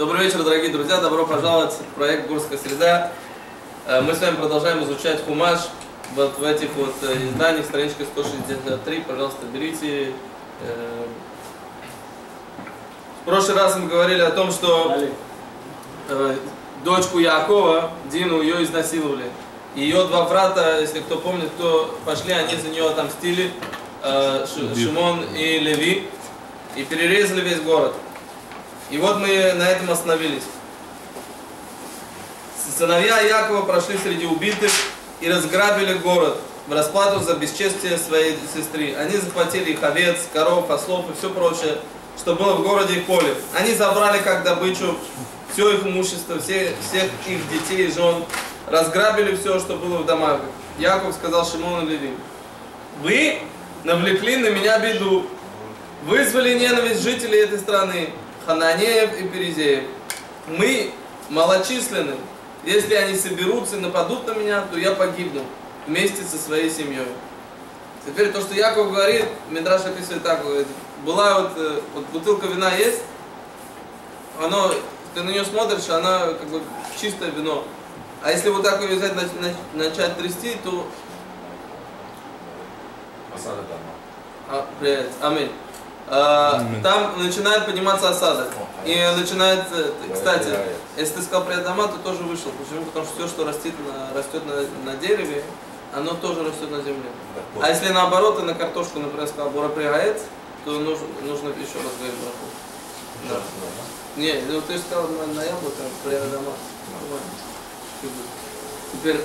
Добрый вечер, дорогие друзья, добро пожаловать в проект «Гурская среда». Мы с вами продолжаем изучать Хумаш вот в этих вот изданиях, страничка 163, пожалуйста, берите. В прошлый раз мы говорили о том, что дочку Яакова, Дину, ее изнасиловали. Ее два брата, если кто помнит, кто пошли, они за нее отомстили, Шимон и Леви, и перерезали весь город. И вот мы на этом остановились. Сыновья Якова прошли среди убитых и разграбили город в расплату за бесчестие своей сестры. Они захватили их овец, коров, ослов и все прочее, что было в городе и поле. Они забрали как добычу все их имущество, всех их детей и жен, разграбили все, что было в домах. Яков сказал Шимону и Леви: вы навлекли на меня беду, вызвали ненависть жителей этой страны, Хананеев и Перезеев. Мы малочисленны. Если они соберутся и нападут на меня, то я погибну вместе со своей семьей. Теперь то, что Яков говорит, Мидраш описывает так, говорит: была вот бутылка вина есть, ты на нее смотришь, она как бы чистое вино. А если вот так ее взять, начать трясти, то... Аминь. Там начинает подниматься осадок. И начинает, кстати, если ты сказал привет дома, ты тоже вышел. Почему? Потому что все, что растет на дереве, оно тоже растет на земле. А если наоборот, ты на картошку, например, сказал Бора пригает, то нужно еще раз говорить браху. Да. Не, ну ты же сказал на яблоко, привет дома. Теперь...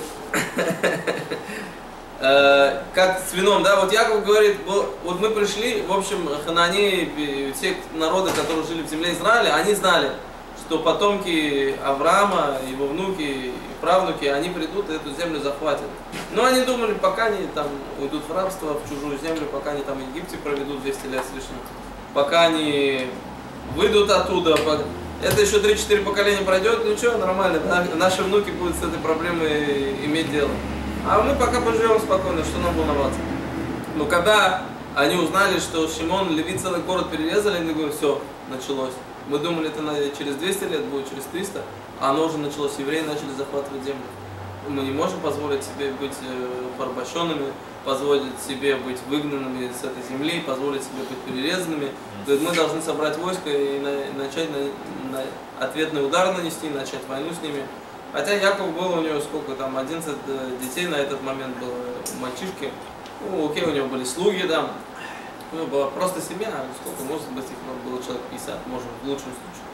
как с вином, да, вот Яков говорит, вот мы пришли, в общем, хананеи, все народы, которые жили в земле Израиля, они знали, что потомки Авраама, его внуки и правнуки, они придут и эту землю захватят. Но они думали, пока они там уйдут в рабство, в чужую землю, пока они там в Египте проведут 200 лет с лишним, пока они выйдут оттуда, это еще 3-4 поколения пройдет, ничего, нормально, наши внуки будут с этой проблемой иметь дело. А мы пока поживем спокойно, что нам волноваться. Но когда они узнали, что Шимон, Леви целый город перерезали, они говорят: все, началось. Мы думали, это через 200 лет будет, через 300, а оно уже началось. Евреи начали захватывать землю. Мы не можем позволить себе быть порабощенными, позволить себе быть выгнанными с этой земли, позволить себе быть перерезанными. Мы должны собрать войско и начать ответный удар нанести, начать войну с ними. Хотя Яков был, у него сколько там, 11 детей на этот момент было, мальчишки. Ну, окей, у него были слуги, да. У него была просто семья, сколько, может быть, их было человек 50, может, в лучшем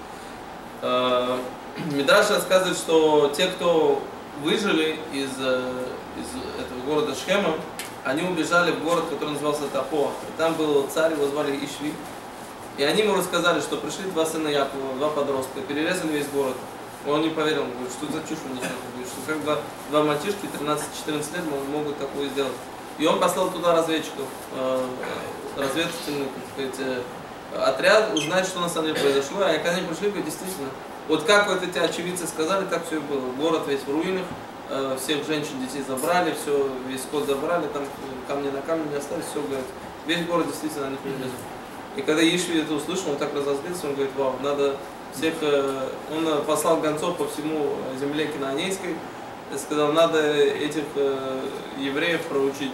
случае. Мидраш рассказывает, что те, кто выжили из этого города Шхема, они убежали в город, который назывался Тапо. И там был царь, его звали Ишви. И они ему рассказали, что пришли два сына Якова, два подростка, перерезали весь город. Он не поверил, он говорит: что за чушь вы несете? Что как два мальчишки 13-14 лет могут такое сделать. И он послал туда разведчиков, разведывательный, так сказать, отряд, узнать, что на самом деле произошло. А когда они пришли, говорят: действительно, вот как вот эти очевидцы сказали, так все и было. Город весь в руинах, всех женщин, детей забрали, все, весь скот забрали, там камни на камне не остались, все, говорит, весь город действительно они перерезали. И когда Ишви это услышал, он так разозлился, он говорит: вау, надо всех, он послал гонцов по всему земле Кинанейской, и сказал: надо этих евреев проучить.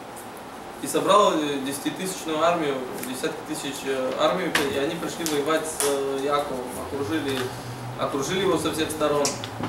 И собрал 10-тысячную армию, десятки тысяч армию, и они пришли воевать с Яковом, окружили его со всех сторон.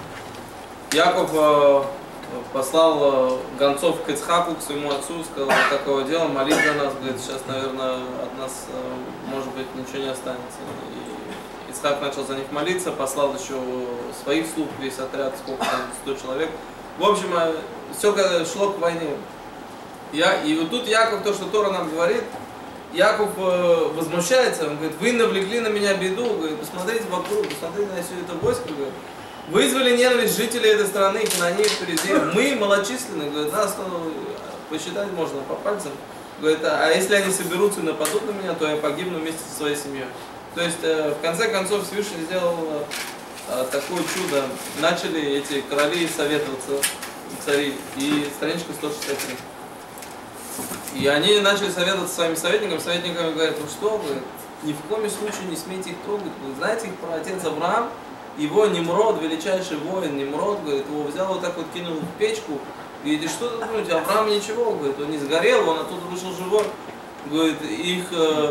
Яков послал гонцов к Ицхаку, к своему отцу, сказал: такого дела, молись за нас, говорит, сейчас, наверное, от нас, может быть, ничего не останется. И Ицхак начал за них молиться, послал еще своих слуг, весь отряд, сколько там, 100 человек. В общем, все шло к войне. И вот тут Яков, то, что Тора нам говорит, Яков возмущается, он говорит: вы навлекли на меня беду, говорит, посмотрите вокруг, посмотрите на все это войско, говорит. Вызвали ненависть жителей этой страны, Хананеев, Перезеев. Мы малочисленны, говорит, нас посчитать можно по пальцам. Говорит: а если они соберутся и нападут на меня, то я погибну вместе со своей семьей. То есть, в конце концов, Всевышний сделал такое чудо. Начали эти короли советоваться, цари, и страничка 163. И они начали советоваться со своими советниками говорят: ну что вы, ни в коем случае не смейте их трогать. Вы знаете их про отец Авраам, его Нимрод, величайший воин Нимрод, говорит, его взял вот так вот, кинул в печку. И говорит, что ты думаете, Авраам ничего, говорит, он не сгорел, он оттуда вышел живой. Говорит, их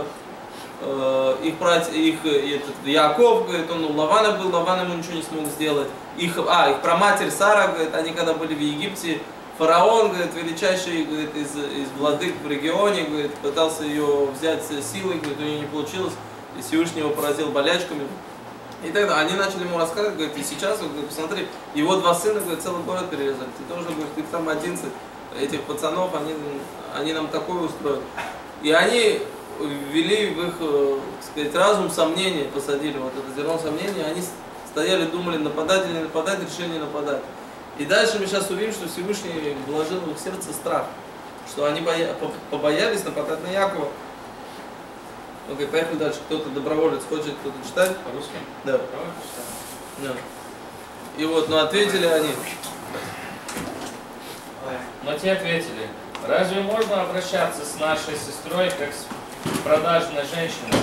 Яков, говорит, он у Лавана был, Лаван ему ничего не смог сделать. Их праматерь Сара, говорит, они когда были в Египте, фараон, говорит, величайший, говорит, из владык в регионе, говорит, пытался ее взять силой, говорит, у нее не получилось, и Всевышний его поразил болячками. И тогда они начали ему рассказывать, говорит, и сейчас, говорит, посмотри, его два сына, говорит, целый город перерезали, ты тоже, говорит, их там 11, этих пацанов, они нам такое устроили. И они ввели в их, так сказать, разум сомнения, посадили вот это зерно сомнения, они стояли, думали, нападать или не нападать, решили не нападать. И дальше мы сейчас увидим, что Всевышний вложил в их сердце страх, что они побоялись нападать на Якова. Окей, поехали дальше. Кто-то доброволец хочет кто-то читать? По-русски? Да. Да. И вот, но ответили они. Но те ответили, разве можно обращаться с нашей сестрой, как с продажной женщиной?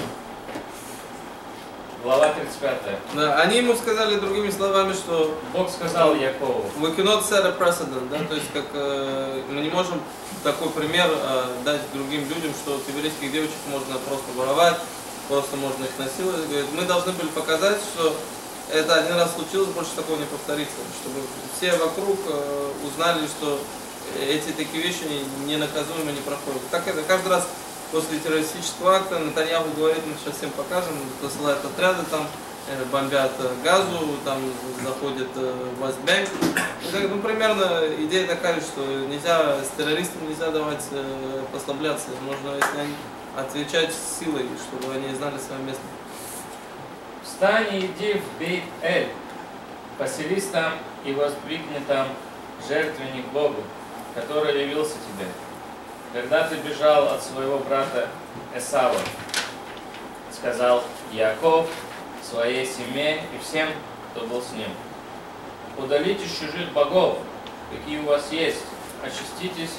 Глава 35. Да, они ему сказали другими словами, что Бог сказал Якову. We cannot set a precedent, да, то есть как мы не можем такой пример дать другим людям, что от еврейских девочек можно просто воровать, просто можно их насиловать. Говорит, мы должны были показать, что это один раз случилось, больше такого не повторится, чтобы все вокруг узнали, что эти такие вещи ненаказуемо не проходят. Так это каждый раз после террористического акта Нетаньяху говорит, мы сейчас всем покажем, посылают отряды там, бомбят Газу, там заходят в Вестбанк. Ну, примерно идея такая, что нельзя, с террористами нельзя давать послабляться, можно, если они отвечать силой, чтобы они знали свое место. Встань и иди в Бейт-Эль, поселись там и воздвигни там жертвенник Богу, который явился тебе, когда ты бежал от своего брата Эсава, сказал Яков своей семье и всем, кто был с ним. Удалитесь чужих богов, какие у вас есть, очиститесь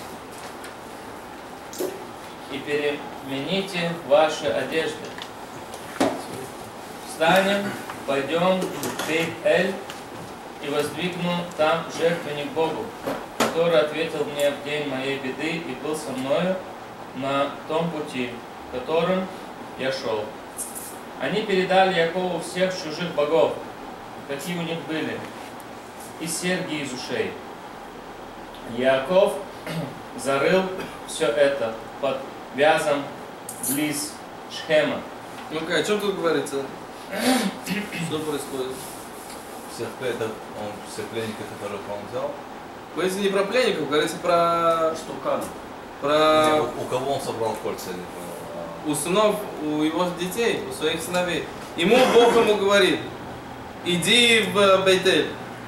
и перемените ваши одежды. Встанем, пойдем в Бейт-Эль и воздвигну там жертвенник Богу, который ответил мне в день моей беды и был со мною на том пути, которым я шел. Они передали Якову всех чужих богов, какие у них были, и серьги из ушей. Яков зарыл все это под вязом близ Шхема. Ну-ка, о чем тут говорится? Что происходит? Всех пленников, которых он взял. Говорится не про пленников, говорится про... Штукан. Про... У кого он собрал кольца, я не понял. У сынов, у его детей, у своих сыновей. Бог ему говорит, иди в Бейт-Эль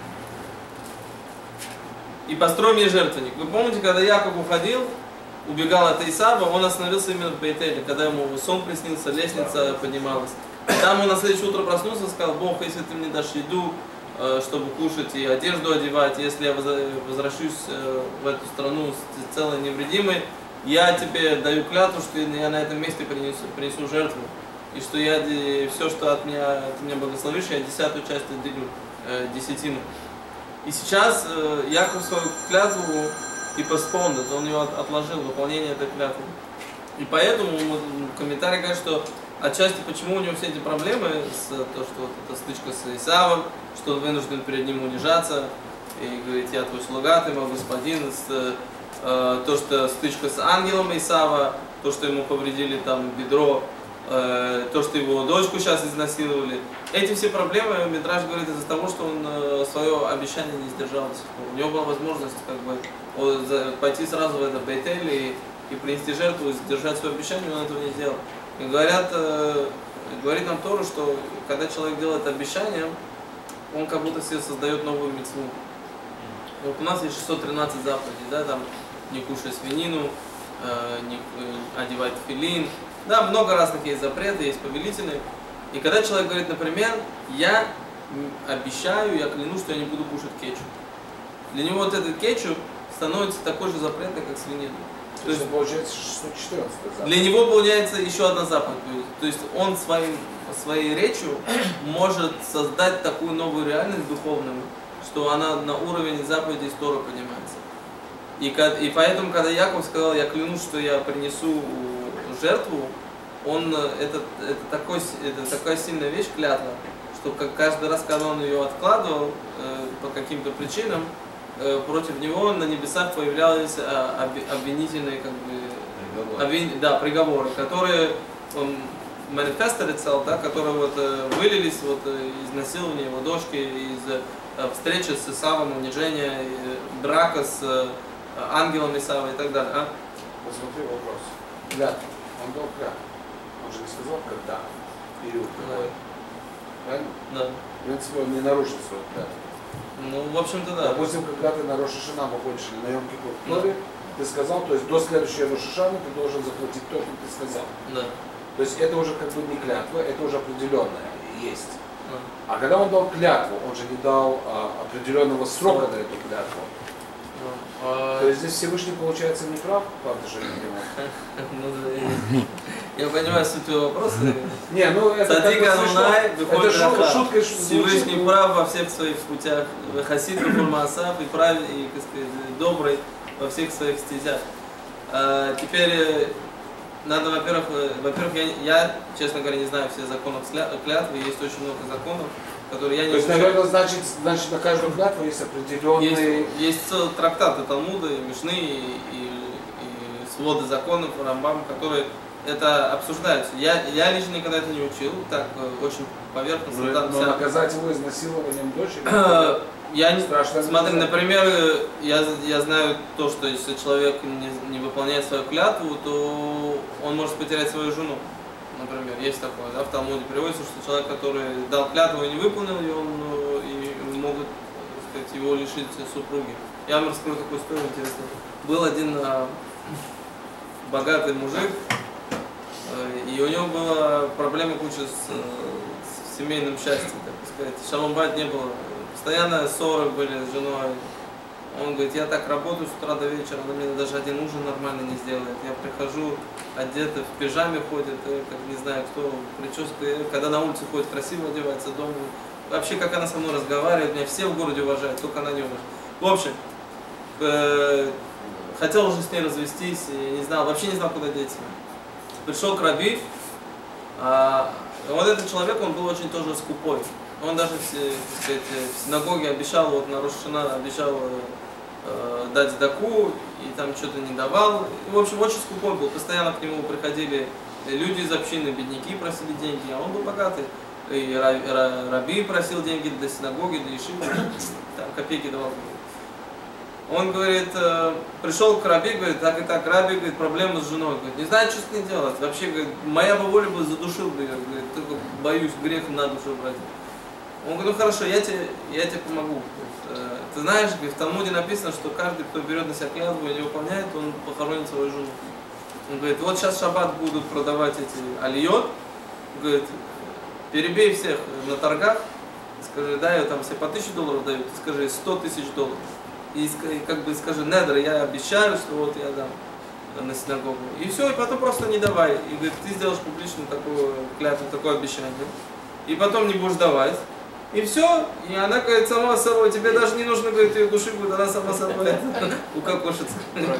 и построй мне жертвенник. Вы помните, когда Яков уходил, убегал от Исава, он остановился именно в Бейт-Эле, когда ему сон приснился, лестница поднималась. Там он на следующее утро проснулся и сказал, Бог, если ты мне дашь еду, чтобы кушать и одежду одевать, если я возвращусь в эту страну целой невредимой, я тебе даю клятву, что я на этом месте принесу жертву, и что я все, что от меня, ты меня благословишь, я 10-ю часть отделю, десятину. И сейчас Яков свою клятву и постпондит, он ее отложил, выполнение этой клятвы. И поэтому комментарий говорит, что отчасти почему у него все эти проблемы, то, что вот эта стычка с Исавом, что он вынужден перед ним унижаться и говорить, я твой слуга, ты мой господин, то, что стычка с ангелом Исава, то, что ему повредили там бедро, то, что его дочку сейчас изнасиловали. Эти все проблемы Мидраш говорит из-за того, что он свое обещание не сдержал до сих пор. У него была возможность как бы пойти сразу в это Бейт-Эль и принести жертву, и сдержать свое обещание, он этого не сделал. И говорит нам Тору, что когда человек делает обещание, он как будто себе создает новую мицву. Вот у нас есть 613 заповедей, да, там не кушай свинину, не одевать филин. Да, много разных есть запретов, есть повелительные. И когда человек говорит, например, я обещаю, я клянусь, что я не буду кушать кетчуп. Для него вот этот кетчуп становится такой же запретный, как свинина. То есть получается 614 заповедь. Для него получается еще одна заповедь. То есть он своим своей речью может создать такую новую реальность духовную, что она на уровень заповедей Торы поднимается. И поэтому, когда Яков сказал, я клянусь, что я принесу жертву, это такая сильная вещь, клятва, что каждый раз, когда он ее откладывал по каким-то причинам, против него на небесах появлялись обвинительные приговоры, которые которые вылились из насилования его дочки, из встречи с Исавом, унижения, брака с ангелом Исава и так далее. Посмотри вопрос. Клятва. Он дал клятву. Он же не сказал, когда. Период какой. Правильно? Да. В принципе, он не нарушил свою клятву. Ну, в общем-то, да. Допустим, когда ты на Рош ха-Шана закончили на Йом-Кипур, ты сказал, то есть до следующего Рош ха-Шана ты должен заплатить то, что ты сказал. Да. То есть это уже как бы не клятва, это уже определенное есть. А когда он дал клятву, он же не дал определенного срока на эту клятву. То есть здесь Всевышний, получается, не прав, правда же, я понимаю суть твоего вопроса. Не, ну это шутка. Всевышний прав во всех своих путях. Хасид Маасав и правильный, и, так сказать, добрый во всех своих стезях. Теперь надо, во-первых, я, честно говоря, не знаю все законов клятвы, есть очень много законов, которые я не изучаю. То есть, наверное, значит на каждую клятву есть определенные... Есть трактаты Талмуда, и Мишны, и своды законов, Рамбам, которые это обсуждаются. Я лично никогда это не учил, так очень поверхностно. Но наказать его изнасилованием дочери? Смотри, например, я знаю то, что если человек не выполняет свою клятву, то он может потерять свою жену. Например, есть такое, да, в Талмуде приводится, что человек, который дал клятву и не выполнил ее, и могут, так сказать, его лишить супруги. Я вам расскажу такую историю интересную. Был один богатый мужик, и у него была проблема куча с семейным счастьем, так сказать. Шалом байт не было. Постоянно ссоры были с женой. Он говорит, я так работаю с утра до вечера, она мне даже один ужин нормально не сделает. Я прихожу, одета в пижаме ходит, как не знаю кто, прическа, когда на улице ходит, красиво одевается, дома. Вообще, как она со мной разговаривает, меня все в городе уважают, только она не уважает. В общем, хотел уже с ней развестись, и не знал, вообще не знал, куда деть. Пришел к раби, вот этот человек, он был очень тоже скупой. Он даже, так сказать, в синагоге обещал, вот на Рош ха-Шана обещал дать сдаку, и там что-то не давал. И, в общем, очень скупой был. Постоянно к нему приходили люди из общины, бедняки просили деньги, а он был богатый. И раби просил деньги для синагоги, для ешивы, там копейки давал. Он говорит, пришел к раби, говорит, так и так, раби, говорит, проблема с женой, говорит, не знаю, что с ней делать. Вообще, говорит, моя бы воля бы задушил бы ее, говорит, только боюсь грех на душу брать. Он говорит, ну хорошо, я тебе помогу. Ты знаешь, в Талмуде написано, что каждый, кто берет на себя клятву и не выполняет, он похоронит свою жену. Он говорит, вот сейчас в шаббат будут продавать эти алиот, говорит, перебей всех на торгах, скажи, да, я там все по $1000 дают, скажи $100 000. И как бы скажи, недр, я обещаю, что вот я дам на синагогу. И все, и потом просто не давай. И говорит, ты сделаешь публично такую клятву, такое обещание. И потом не будешь давать. И все, и она, говорит, сама собой, тебе даже не нужно, говорит, ее души будет, она сама собой укокошится.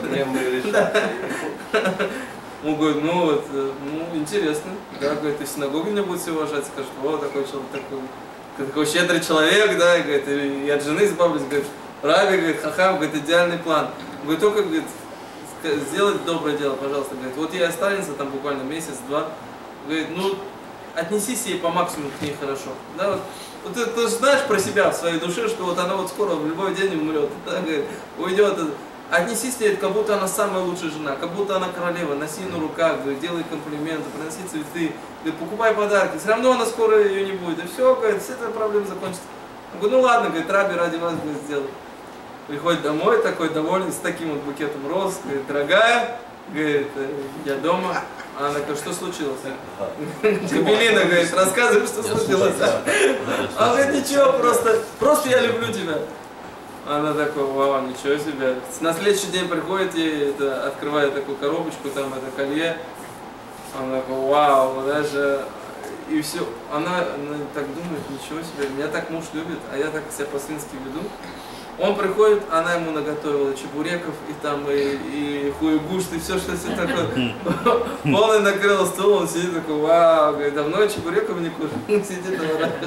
Он говорит, ну вот, интересно, да, говорит, и в синагоге меня будут все уважать, скажут, о, такой человек, такой щедрый человек, да, и, говорит, и от жены избавлюсь, говорит, раби, говорит, хахам, говорит, идеальный план. Говорит, только, говорит, сделать доброе дело, пожалуйста, говорит, вот ей останется там буквально месяц-два, говорит, ну, отнесись ей по максимуму к ней хорошо, да, вот ты же знаешь про себя в своей душе, что вот она вот скоро в любой день умрет, да, говорит, уйдет. Отнесись к ней, как будто она самая лучшая жена, как будто она королева, носи на руках, говорит, делай комплименты, приноси цветы, говорит, покупай подарки, все равно она скоро ее не будет. И все, говорит, все эта проблема закончится. Он говорит, ну ладно, говорит, раби ради вас, говорит, сделай. Приходит домой, такой довольный, с таким вот букетом роз, говорит, дорогая, говорит, я дома. А она говорит, что случилось? Кабелина, говорит, рассказывай, что случилось. А он говорит, ничего, просто я люблю тебя. Она такой, вау, ничего себе. На следующий день приходит и открывает такую коробочку, там это колье. Она такой, вау, даже... И все, она так думает, ничего себе, меня так муж любит, а я так себя по-свински веду. Он приходит, она ему наготовила чебуреков, и там, и хуегушт, и все, что все такое. Полный накрыл стол, он сидит такой, вау, говорит, давно я чебуреков не кушал. Он сидит,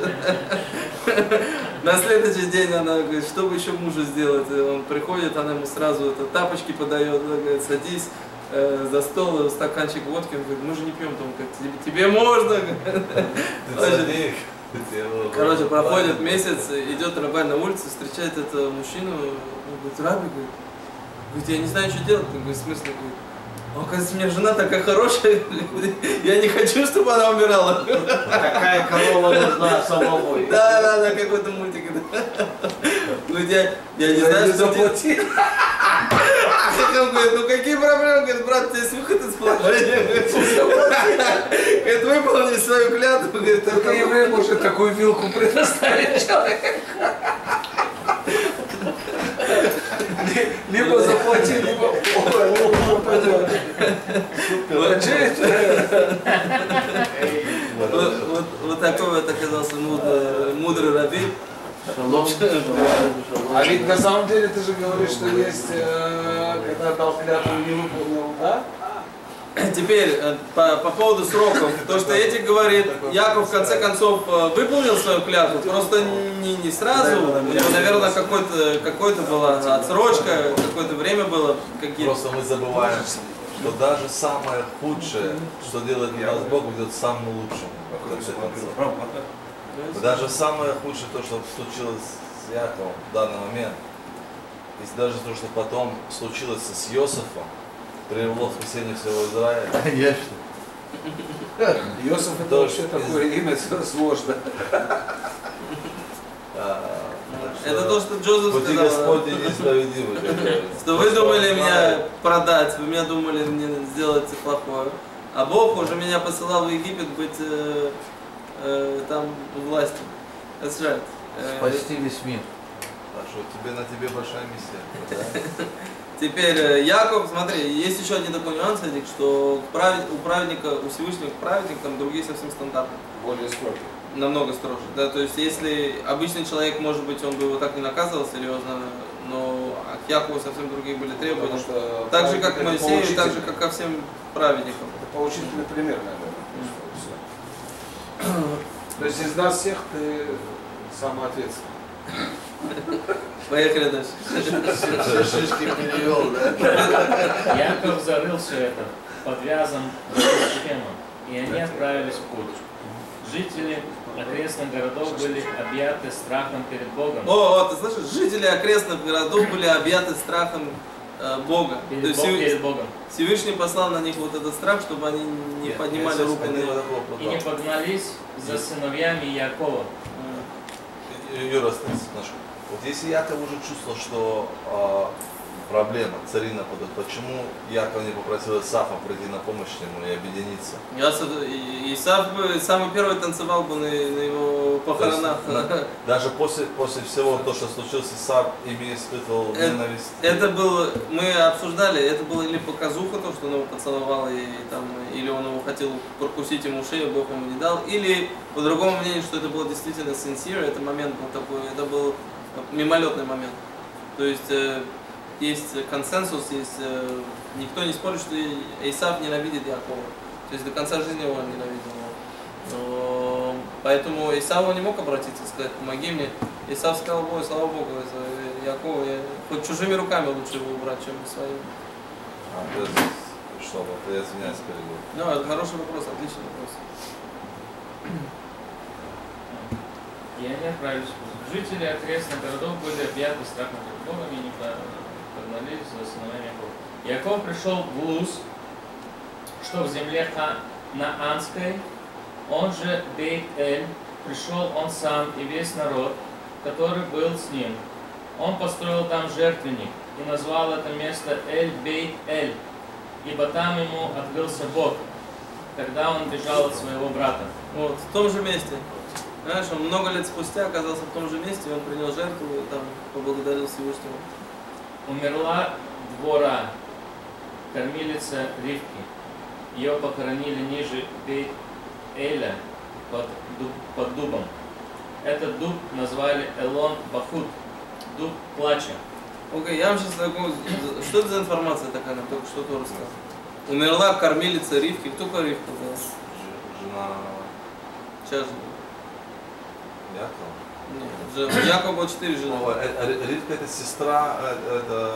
на следующий день она говорит, что бы еще мужу сделать? Он приходит, она ему сразу тапочки подает, она говорит, садись за стол, стаканчик водки, он говорит, мы же не пьем, там, тебе можно. Короче, проходит месяц, идет Рабай на улице, встречает этого мужчину, он говорит, Раби, говорит, я не знаю, что делать. Он говорит, в смысле, оказывается, у меня жена такая хорошая, я не хочу, чтобы она умирала. Такая корова нужна самому. Да, какой-то мультик. Говорит, я не знаю, что делать. Он говорит, ну какие проблемы? Говорит, брат, у тебя есть выход из положения. Говорит, выполни свою клятву. Говорит, только еврей может такую вилку предоставить человеку. Либо заплати, либо... Вот такой вот оказался мудрый раби. А ведь на самом деле ты же говоришь, что есть, когда дал клятву не выполнил, да? Теперь по поводу сроков, то, что Эдик говорит, Яков в конце концов выполнил свою клятву, просто не сразу, у него, наверное, какой-то была отсрочка, какое-то время было. Просто мы забываем, что даже самое худшее, что делает нас Бог, идет самым лучшим. Даже самое худшее, то, что случилось с Яковом в данный момент, и даже то, что потом случилось с Иосифом, привело к спасению всего Израиля. Конечно. Иосиф это вообще такое имя сложное. Это то, что Джозеф сказал. Господь несправедливый. Что вы думали меня продать, вы меня думали мне сделать плохое. А Бог уже меня посылал в Египет быть там властью. That's right. Спасти весь мир. Так что на тебе большая миссия. Да? Теперь Яков, смотри, есть еще один такой нюанс, Эдик, что у праведника, у Всевышнего праведник там другие совсем стандарты. Более строгие. Намного строже. Да, то есть если обычный человек, может быть, он бы его так не наказывал серьезно, но от Якова совсем другие были требования. Так же, как Моисею, так же, как ко всем праведникам. Это поучительный пример, наверное. То есть из нас всех ты самый ответственный. Поехали дальше. Шишки привел, да? Яков зарыл все это под вязом Шхема, и они отправились в путь. Жители окрестных городов были объяты страхом перед Богом. Ты слышишь? Жители окрестных городов были объяты страхом Бога. Перед Богом. Всевышний послал на них вот этот страх, чтобы они не поднимали руку на него. И не погнались за сыновьями Якова. Юра, вот если Яков уже чувствовал, что проблема, цари нападут, почему Яков не попросил Исаафа прийти на помощь ему и объединиться? Исаф бы самый первый танцевал бы на его похоронах. Даже после всего то, что случилось, Исаф ими испытывал ненависть. Это было, мы обсуждали, это было или показуха, то, что он его поцеловал, или он его хотел прокусить ему шею, Бог ему не дал, или по другому мнению, что это было действительно sincere, это момент был такой, это был мимолетный момент. То есть есть консенсус, никто не спорит, что Исав ненавидит Якова. То есть до конца жизни его ненавидел. Но, поэтому Исав не мог обратиться и сказать, помоги мне. Исав сказал, ой, слава Богу, за Якова, хоть чужими руками лучше его убрать, чем своими. Что, вот я извиняюсь, перевод. Ну, это хороший вопрос, отличный вопрос. И они отправились в путь. Жители окрестных городов были объяты страхом перед Богом и не погнались за сыновьями Якова. Яков пришел в Луз, что в земле Ханаанской, он же Бейт-Эль, пришел он сам и весь народ, который был с ним. Он построил там жертвенник и назвал это место Эль-Бейт-Эль, ибо там ему открылся Бог, когда он бежал от своего брата. Вот, в том же месте. Знаешь, он много лет спустя оказался в том же месте, и он принял жертву и там поблагодарил Всевышнего. Умерла Двора, кормилица Ривки. Ее похоронили ниже Бейт-Эля, под дубом. Этот дуб назвали Элон Бахут, дуб плача. Окей, я вам сейчас такой... Что это за информация такая, нам только что ты рассказал? Умерла кормилица Ривки. Кто такая Ривка была? Жена Сейчас же. Якова. Нет, Якова было 4 жены. Ривка это сестра, это...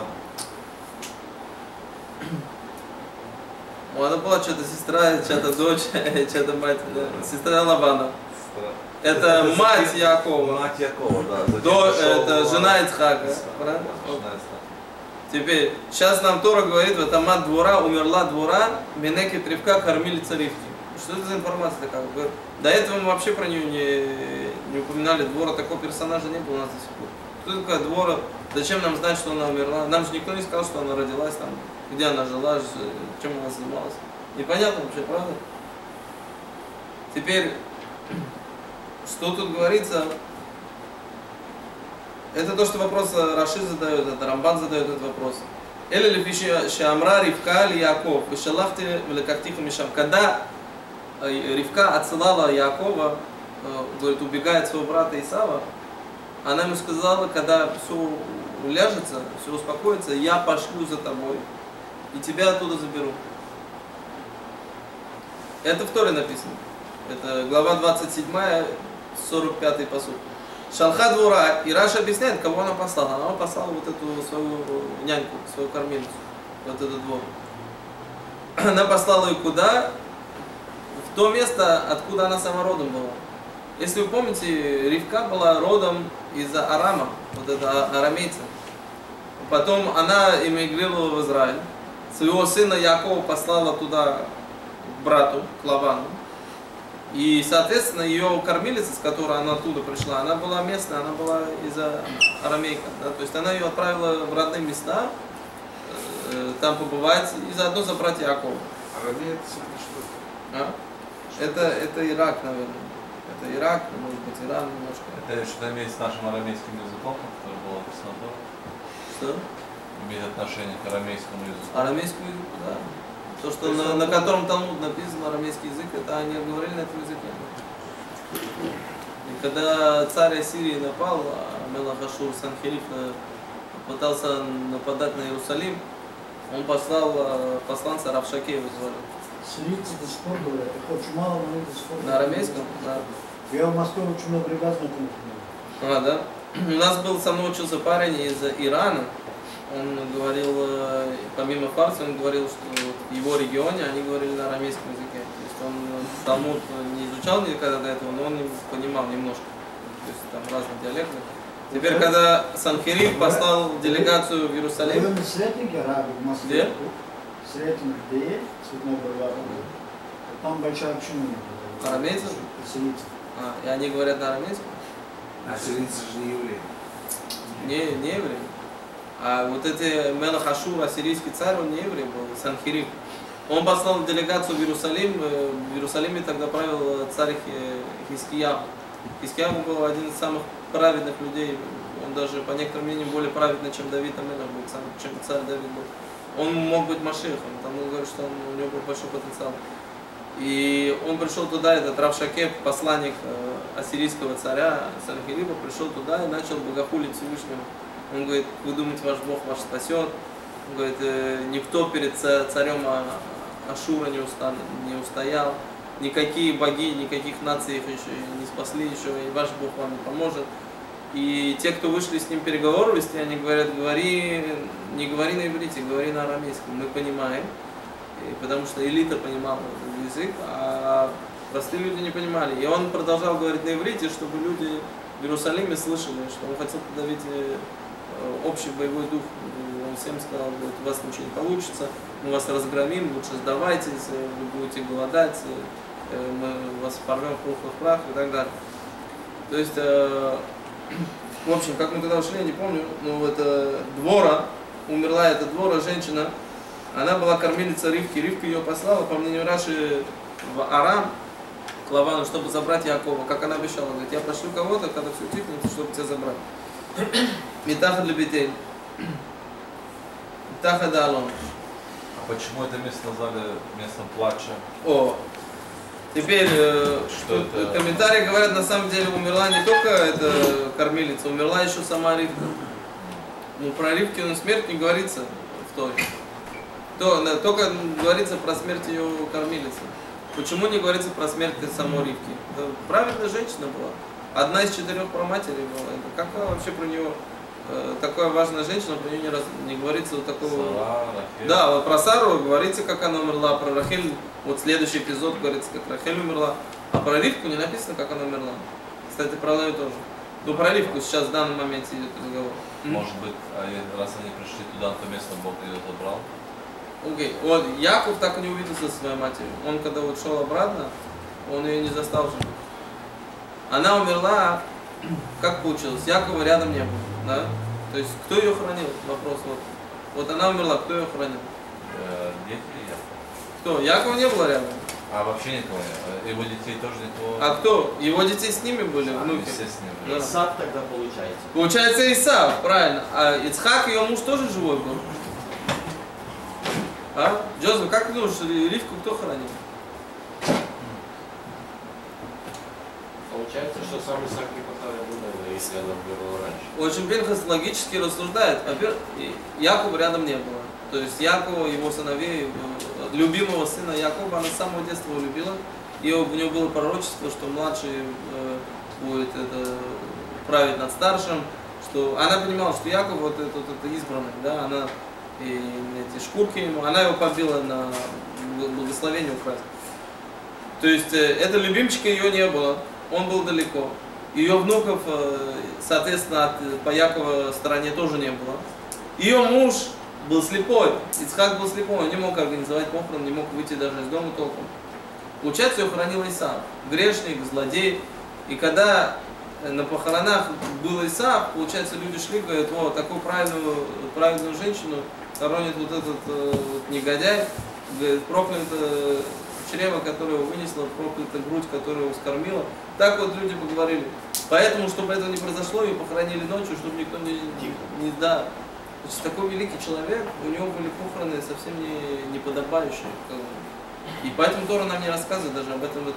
Она была что-то сестра, что-то дочь, что-то мать, да. Сестра Лавана. Это мать Якова. Мать Якова, да. Это жена Ицхака. Правильно? Жена Ицхака. Теперь, сейчас нам Тора говорит, вот Амат двора, умерла двора, Менекет Ривка, кормилица Ривки. Что это за информация такая? До этого мы вообще про нее не упоминали. Двора, такого персонажа не было у нас до сих пор. Кто такая Двора? Зачем нам знать, что она умерла? Нам же никто не сказал, что она родилась там, где она жила, чем она занималась. Непонятно вообще, правда? Теперь, что тут говорится? Это то, что вопрос Раши задает, это Рамбан задает этот вопрос. Эли лифиши шамра Ривка ли Яков, вышалахте влекахтиха мишам. Когда Ривка отсылала Якова, говорит, убегает своего брата Исава, она ему сказала, когда все уляжется, все успокоится, я пошлю за тобой и тебя оттуда заберу. Это в Торе написано. Это глава 27, 45 пасук. Шалха двора, и Раша объясняет, кого она послала. Она послала вот эту свою няньку, свою кормилицу, вот этот двор. Она послала ее куда? В то место, откуда она сама родом была. Если вы помните, Ривка была родом из Арама, вот это арамейца. Потом она эмигрировала в Израиль. Своего сына Якова послала туда к брату, к Лавану. И, соответственно, ее кормилица, с которой она оттуда пришла, она была местная, она была из арамейка. Да? То есть она ее отправила в родные места, там побывать и заодно забрать Якова. Арамеец это что? Это Ирак, наверное. Это Ирак, может быть, Иран немножко. Это что-то имеет с нашим арамейским языком, который был написано тоже? Что? Имеет отношение к арамейскому языку. Арамейскому языку, да. То, что на котором Талмуд написан арамейский язык, это они говорили на этом языке. И когда царь Ассирии напал, Мелах Ашур Санхериф пытался нападать на Иерусалим, он послал посланца Равшаке его звали. Сирийцы до сих пор говорят, я хочу мало, но они до сих пор На арамейском? Да. Я в Москве очень много ребят знакомых. Да? У нас был, со мной учился парень из Ирана. Он говорил, помимо фарси, он говорил, что в его регионе они говорили на арамейском языке. То есть он Талмуд не изучал никогда до этого, но он понимал немножко. То есть там разные диалекты. Теперь, когда Санхериф послал делегацию в Иерусалим... Вы Сретник, арабы в Москве. Где? Сретник, где? Цветной бульвар. Там большая община. Арамейцев? Сирийцев. И они говорят на арамейском? А сирийцы же не евреи. Не евреи. А вот эти Мелах Ашур, ассирийский царь, он не еврей был, Санхериф. Он послал делегацию в Иерусалим. В Иерусалиме тогда правил царь Хискияху. Хискияху был один из самых праведных людей. Он даже, по некоторым мнениям, более праведный, чем Давид Амелах был, чем царь Давид был. Он мог быть Машихом, там он говорит, что у него был большой потенциал. И он пришел туда, этот Равшаке, посланник ассирийского царя Санхерифа, пришел туда и начал богохулить Всевышнему. Он говорит, вы думаете, ваш Бог вас спасет? Он говорит, никто перед царем Ашура не устоял, никакие боги, никаких наций их еще не спасли, еще и ваш Бог вам не поможет. И те, кто вышли с ним переговоры вести, они говорят, не говори на иврите, говори на арамейском, мы понимаем. Потому что элита понимала этот язык, а простые люди не понимали. И он продолжал говорить на иврите, чтобы люди в Иерусалиме слышали, что он хотел подавить общий боевой дух. Он всем сказал, говорит, у вас ничего не получится, мы вас разгромим, лучше сдавайтесь, вы будете голодать, мы вас порвем в прах и так далее. То есть, в общем, как мы туда ушли, я не помню, но это Двора, умерла эта Двора, женщина, она была кормилица Ривки. Ривка ее послала, по мнению Раши, в Арам, к Лавану, чтобы забрать Якова. Как она обещала, говорит, я пошлю кого-то, когда все утихнет, чтобы тебя забрать. Митаха для Бетель. Митаха да Алон. А почему это место назвали местом плача? Теперь, что комментарии говорят, на самом деле умерла не только эта кормилица, умерла еще сама Ривка. Ну, про Ривкину смерть не говорится в Торе. Только говорится про смерть ее кормилицы. Почему не говорится про смерть самой Ривки? Это правильная женщина была. Одна из 4 праматерей была. Как вообще про нее, такая важная женщина, про нее не говорится вот такого... Сара, да, вот про Сару говорится, как она умерла, про Рахель, вот следующий эпизод говорится, как Рахель умерла, а про Ривку не написано, как она умерла. Кстати, про Лею тоже. Но про Ривку сейчас в данный момент идет разговор. Может быть, раз они пришли туда, то место Бог ее забрал? Окей. Вот Яков так и не увиделся со своей матерью. Он когда вот шел обратно, он ее не застал живой. Она умерла, как получилось, Якова рядом не было, да? То есть, кто ее хранил? Вопрос вот. Вот она умерла, кто ее хранил? Дети и Яков. Кто? Якова не было рядом. А вообще никого нет? Его детей тоже никого? А кто? Его детей с ними были, внуки? Все с ним Да. были. Исаак тогда получается. Получается Исав, правильно. А Ицхак, ее муж, тоже живой был? А? Джозеф, как ты думаешь, Ривку кто хранил? Получается, что сам Исаак не похоронил, наверное, если она умерла раньше. Очень Пинхас логически рассуждает. Во-первых, Якова рядом не было. То есть Якова, его сыновей, любимого сына Якова, она с самого детства его любила. И у него было пророчество, что младший будет править над старшим. Что она понимала, что Яков вот это избранный, да, она и эти шкурки ему, она его побила на благословение украсть. То есть это любимчика ее не было, он был далеко. Ее внуков, соответственно, по Якову стороне тоже не было. Ее муж был слепой, Ицхак был слепой, он не мог организовать похорон, не мог выйти даже из дома толком. Получается, ее хранил Исав, грешник, злодей. И когда на похоронах был Исав, получается, люди шли и говорят: о, такую правильную женщину хоронит вот этот негодяй, говорит, проклято чрево, которое его вынесло, проклята грудь, которая его вскормила. Так вот люди поговорили. Поэтому, чтобы этого не произошло, ее похоронили ночью, чтобы никто не да. Значит, такой великий человек, у него были похороны совсем не подобающие. И поэтому Тора нам не рассказывает даже об этом,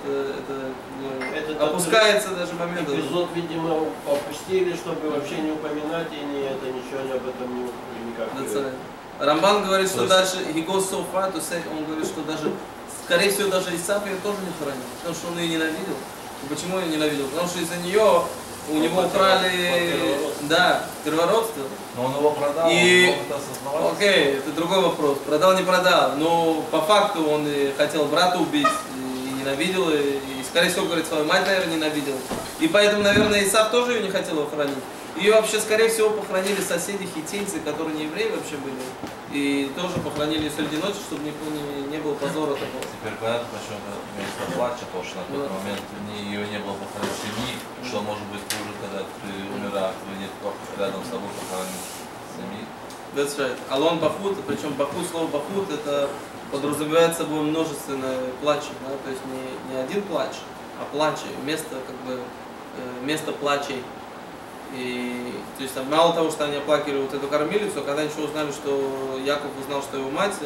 это опускается даже момент. Эпизод, видимо, опустили, чтобы вообще не упоминать и ничего об этом никак. Рамбан говорит, что даже he goes so far to say, он говорит, что даже, скорее всего, даже Исаак ее тоже не хранил, потому что он ее ненавидел. И почему ее ненавидел? Потому что из-за нее у него украли, да, первородство. Но он его продал, и... он это осознавал. Окей, это другой вопрос. Продал, не продал. Но по факту он и хотел брата убить, и ненавидел, и скорее всего, говорит, свою мать, наверное, ненавидел. И поэтому, наверное, Исав тоже ее не хотел охранить. Ее вообще, скорее всего, похоронили соседи хиттейцы, которые не евреи вообще были. И тоже похоронили ее среди ночи, чтобы никто не было позора такого. Теперь понятно, почему это место плача, потому что на тот момент ее не было похоронить семьи, что может быть хуже, когда ты умираешь, ты нет рядом с тобой похоронить семьи. That's right. Алон бахут, причем бахут, слово бахут, это подразумевает собой множественное плача, да? То есть не один плач, а плачи, место плачей. И, то есть мало того, что они оплакивали вот эту кормилицу, когда еще узнали, что Яков узнал, что его мать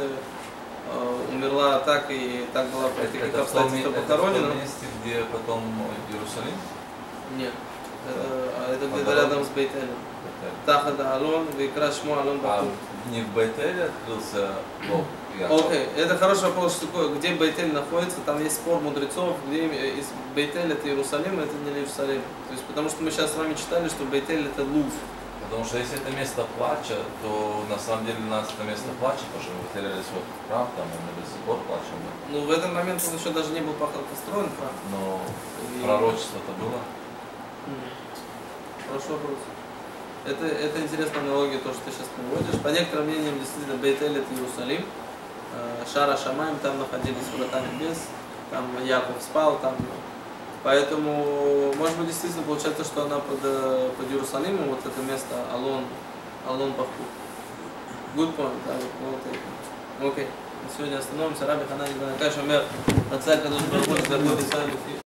умерла так и так была при таких обстоятельствах похоронена. Это в том месте, где потом Иерусалим? Нет. Это где-то рядом с Бейтелем. Тахада Алон, Викра Шмо Алон Бахут. Не в Бейтеле открылся Бог Яков? Окей, это хороший вопрос, что такое, где Бейтель находится, там есть спор мудрецов, где из Бейтель это Иерусалим, это не Иерусалим. То есть, потому что мы сейчас с вами читали, что Бейтель это Лув. Потому что если это место плача, то на самом деле у нас это место плача, потому что мы потеряли свой храм, там мы до сих пор плачем. Ну, в этот момент он еще даже не был построен храм. Но пророчество-то было. Хороший вопрос. Это интересная аналогия, то, что ты сейчас приводишь. По некоторым мнениям, действительно, Бейтель это Иерусалим. Шара Шамаем, там находились врата небес, там Яков спал, там. Поэтому, может быть, действительно получается, что она под Иерусалимом, вот это место Алон Бахут. Good point, да, вот. Окей. На сегодня остановимся. Раби Ханани Банакай Шамер, Отца Кадуш Барбуш, Гордой Исаилу.